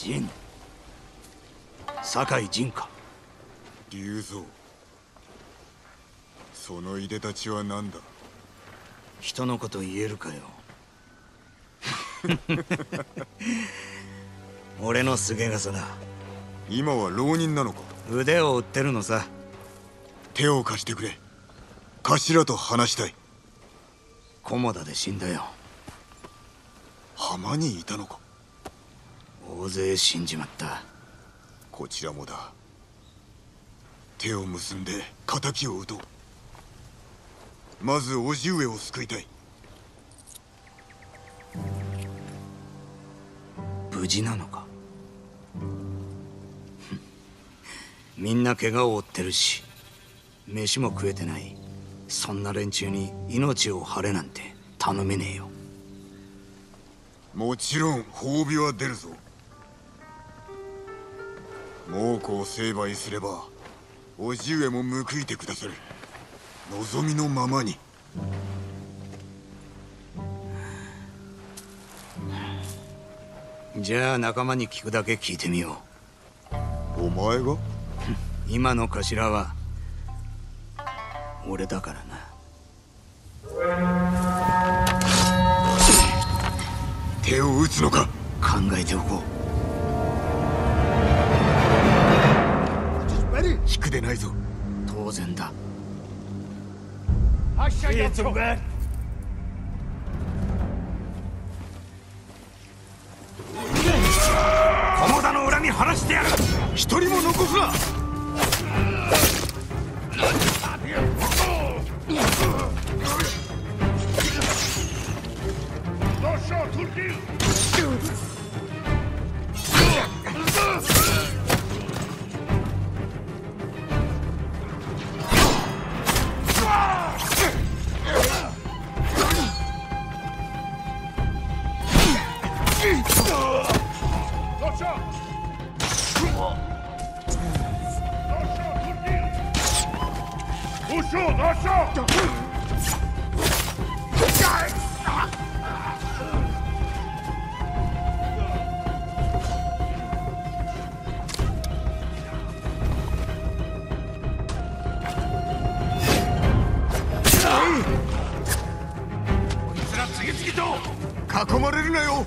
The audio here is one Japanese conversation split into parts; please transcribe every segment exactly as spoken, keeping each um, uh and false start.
仁、酒井仁か。 龍蔵、そのいでたちは何だ。 人のこと言えるかよ。俺のすげ傘だ。 今は浪人なのか。 腕を売ってるのさ。 手を貸してくれ。頭と話したい。 菰田で死んだよ。 浜にいたのか。 大勢死んじまった。 こちらもだ。手を結んで仇を討とう。まず叔父上を救いたい。 無事なのか。みんな怪我を負ってるし、飯も食えてない。そんな連中に命を張れなんて頼めねえよ。 もちろん褒美は出るぞ。猛虎を成敗すれば叔父上も報いてくださる。望みのままに。 じゃあ仲間に聞くだけ聞いてみよう。お前が？ 今の頭は俺だからな。 手を打つのか。 考えておこう。 引くでないぞ。 当然だ。菰田の恨み晴らしてやる。 一人も残すな。囲まれるなよ。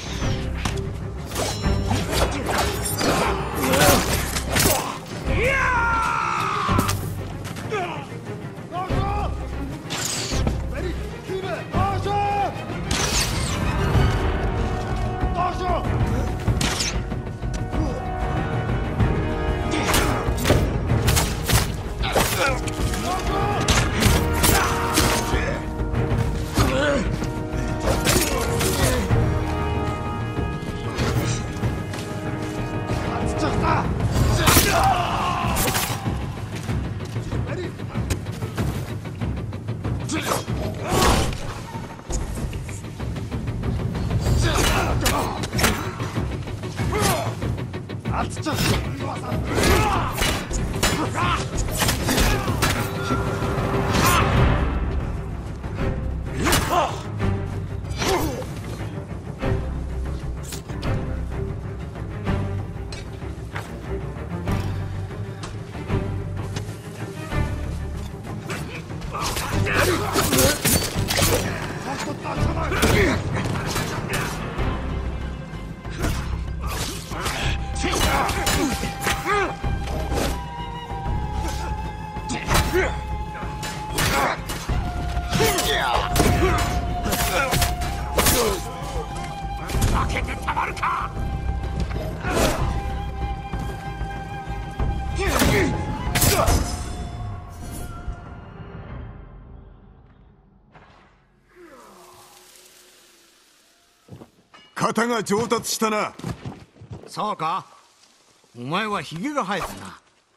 型が上達したな。 そうか。お前はヒゲが生えたな。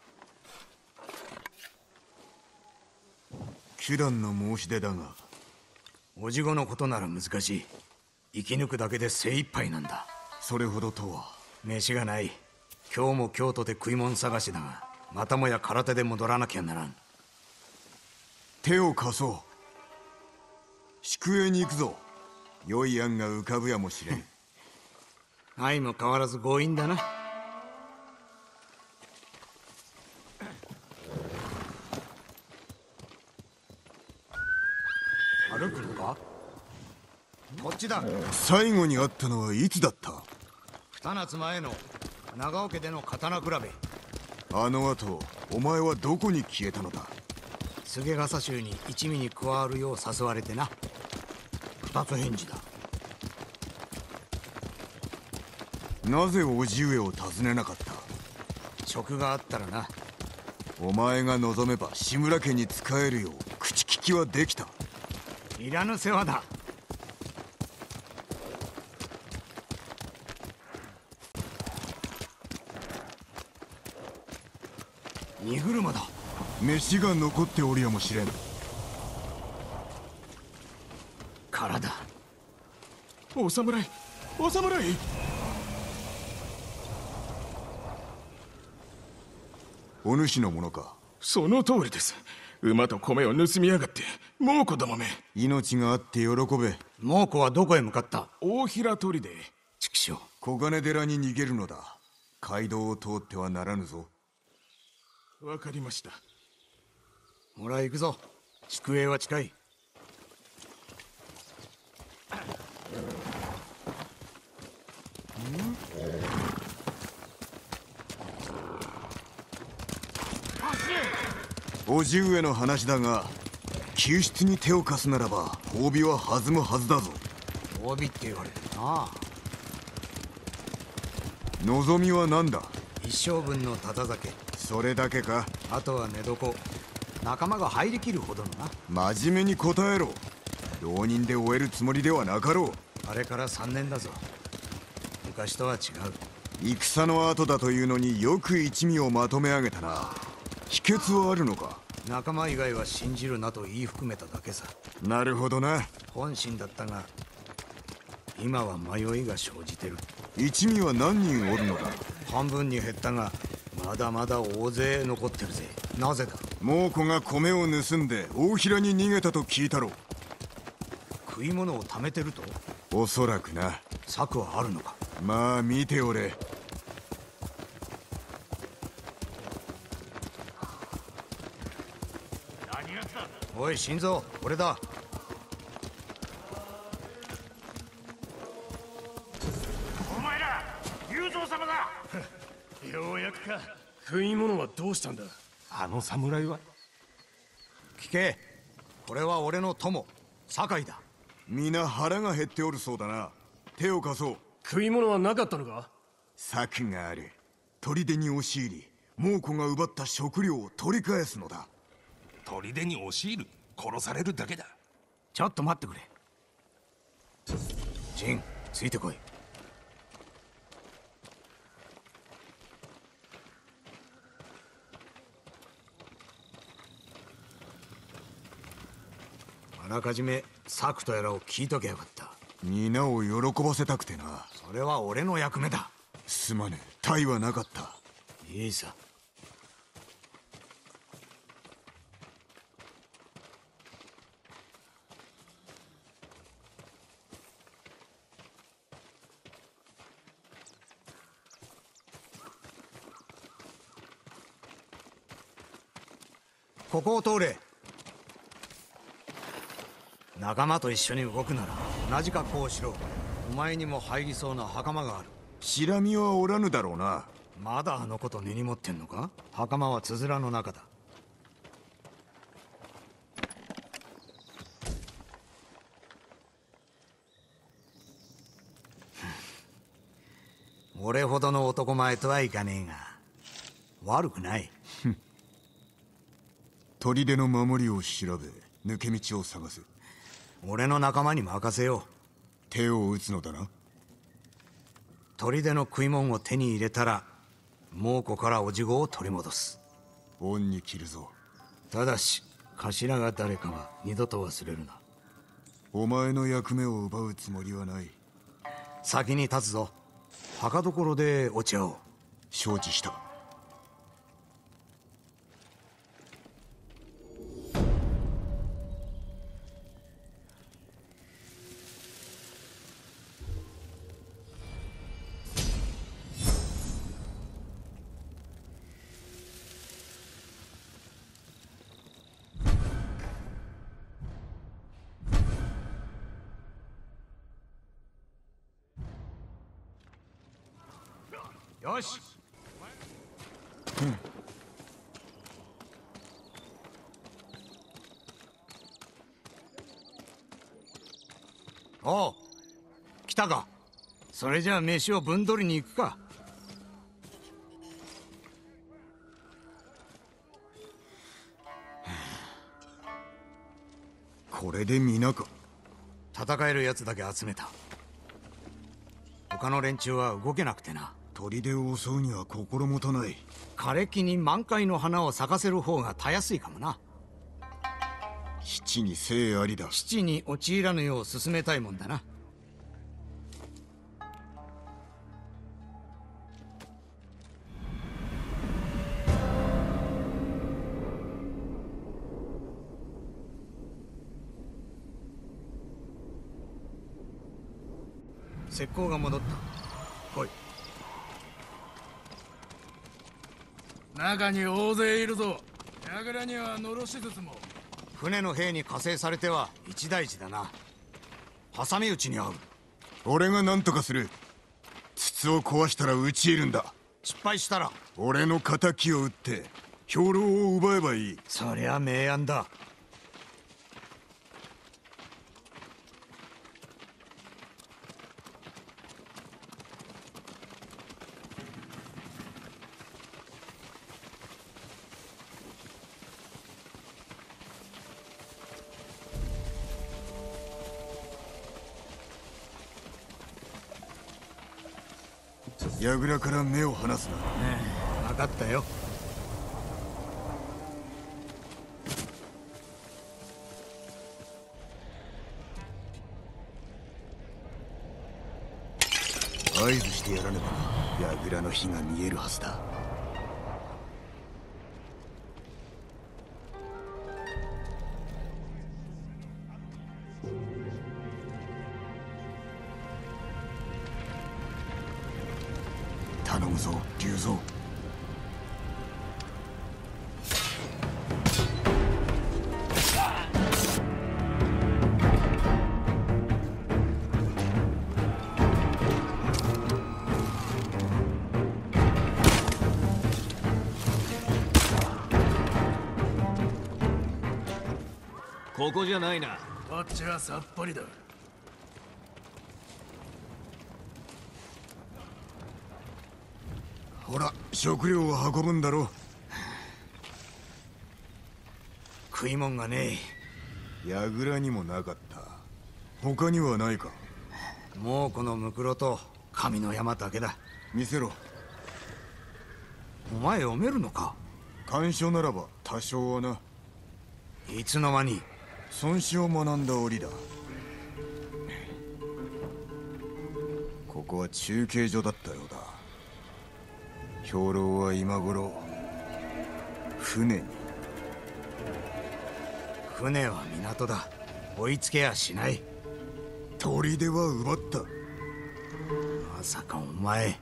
祈願の申し出だが、 おじごのことなら難しい。生き抜くだけで精一杯なんだ。 それほどとは。 飯がない。今日も京都で食い物探しだが、またもや空手で戻らなきゃならん。 手を貸そう。宿営に行くぞ。良い案が浮かぶやもしれん。 相も変わらず強引だな。歩くのか？こっちだ。 最後に会ったのはいつだった？ 二夏前の長尾家での刀比べ。 あの後お前はどこに消えたのだ？ 菅笠衆に一味に加わるよう誘われてな。二つ返事だ。 なぜ叔父上を訪ねなかった？ 職があったらな。 お前が望めば志村家に仕えるよう口利きはできた。 いらぬ世話だ。荷車だ。 飯が残っておるやもしれん。 空だ。 お侍、お侍。 お主のものか？ その通りです。馬と米を盗みやがって、猛虎どもめ。 命があって喜べ。 猛虎はどこへ向かった？ 大平砦。 畜生。 小金寺に逃げるのだ。街道を通ってはならぬぞ。 わかりました。 ほら行くぞ。宿営は近い。 叔父上の話だが、救出に手を貸すならば褒美は弾むはずだぞ。 褒美って言われてな。 望みは何だ？ 一生分のただ酒。 それだけか？ あとは寝床。仲間が入りきるほどのな。 真面目に答えろ。浪人で終えるつもりではなかろう。 あれから三年だぞ。昔とは違う。 戦の後だというのによく一味をまとめ上げたな。秘訣はあるのか？ 仲間以外は信じるなと言い含めただけさ。 なるほどな。 本心だったが今は迷いが生じてる。 一味は何人おるのだ？ 半分に減ったがまだまだ大勢残ってるぜ。なぜだ？ 猛虎が米を盗んで大平に逃げたと聞いたろ。 食い物を貯めてると？ おそらくな。 策はあるのか？ まあ見ておれ。 おい心臓、俺だ。 お前ら雄三様だ。ようやくか。 食い物はどうしたんだ？あの侍は？ 聞け。これは俺の友酒井だ。 皆腹が減っておるそうだな。手を貸そう。 食い物はなかったのか？ 策がある。砦に押し入り猛虎が奪った食料を取り返すのだ。 砦に押し入る？殺されるだけだ。 ちょっと待ってくれ。ジン、ついてこい。あらかじめ策とやらを聞いとけやがった。 皆を喜ばせたくてな。 それは俺の役目だ。 すまぬ。体はなかった。 いいさ。ここを通れ。仲間と一緒に動くなら同じ格好をしろ。お前にも入りそうな袴がある。 シラミはおらぬだろうな。 まだあのこと根に持ってんのか？袴はつづらの中だ。俺ほどの男前とはいかねえが悪くない。 砦の守りを調べ抜け道を探す。 俺の仲間に任せよう。 手を打つのだな。 砦の食い物を手に入れたら猛虎からおじごを取り戻す。 恩に着るぞ。 ただし頭が誰かは二度と忘れるな。 お前の役目を奪うつもりはない。 先に立つぞ。墓所でお茶を。 承知した。 よし。おう、来たか。それじゃあ飯をぶん取りに行くか。 これで皆か。 戦えるやつだけ集めた。他の連中は動けなくてな。 砦を襲うには心もとない。 枯れ木に満開の花を咲かせる方がたやすいかもな。 七に生ありだ。 七に陥らぬよう進めたいもんだな。石膏が戻った。来い。 中に大勢いるぞ。櫓にはのろしずつも。 船の兵に加勢されては一大事だな。挟み撃ちに遭う。 俺が何とかする。筒を壊したら撃ち入るんだ。 失敗したら俺の敵を撃って兵糧を奪えばいい。 そりゃ明暗だ。 櫓から目を離すな。 分かったよ。 合図してやらねば櫓の火が見えるはずだ。頼むぞ龍蔵。 ここじゃないな。 こっちはさっぱりだ。 ほら食料を運ぶんだろ。 食い物がね櫓にもなかった。他にはないか。 え。もうこのムクロと神の山だけだ。 見せろ。 お前読めるのか。 干渉ならば多少はな。 いつの間に。 孫子を学んだ折だ。ここは中継所だったようだ。兵糧は今頃船に。 船は港だ。追いつけやしない。 砦は奪った。 まさかお前。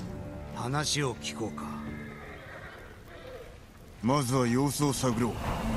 話を聞こうか。 まずは様子を探ろう。